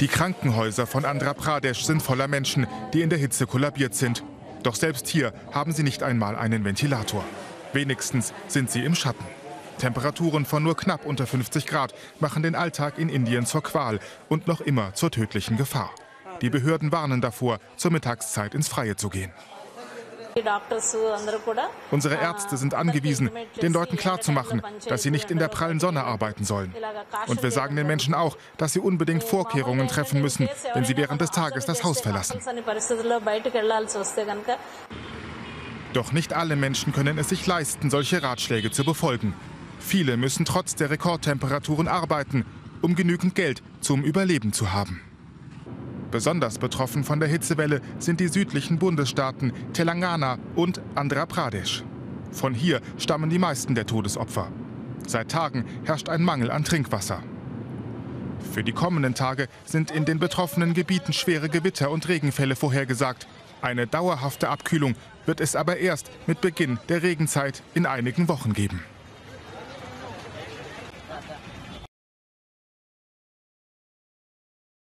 Die Krankenhäuser von Andhra Pradesh sind voller Menschen, die in der Hitze kollabiert sind. Doch selbst hier haben sie nicht einmal einen Ventilator. Wenigstens sind sie im Schatten. Temperaturen von nur knapp unter 50 Grad machen den Alltag in Indien zur Qual und noch immer zur tödlichen Gefahr. Die Behörden warnen davor, zur Mittagszeit ins Freie zu gehen. Unsere Ärzte sind angewiesen, den Leuten klarzumachen, dass sie nicht in der prallen Sonne arbeiten sollen. Und wir sagen den Menschen auch, dass sie unbedingt Vorkehrungen treffen müssen, wenn sie während des Tages das Haus verlassen. Doch nicht alle Menschen können es sich leisten, solche Ratschläge zu befolgen. Viele müssen trotz der Rekordtemperaturen arbeiten, um genügend Geld zum Überleben zu haben. Besonders betroffen von der Hitzewelle sind die südlichen Bundesstaaten Telangana und Andhra Pradesh. Von hier stammen die meisten der Todesopfer. Seit Tagen herrscht ein Mangel an Trinkwasser. Für die kommenden Tage sind in den betroffenen Gebieten schwere Gewitter und Regenfälle vorhergesagt. Eine dauerhafte Abkühlung wird es aber erst mit Beginn der Regenzeit in einigen Wochen geben.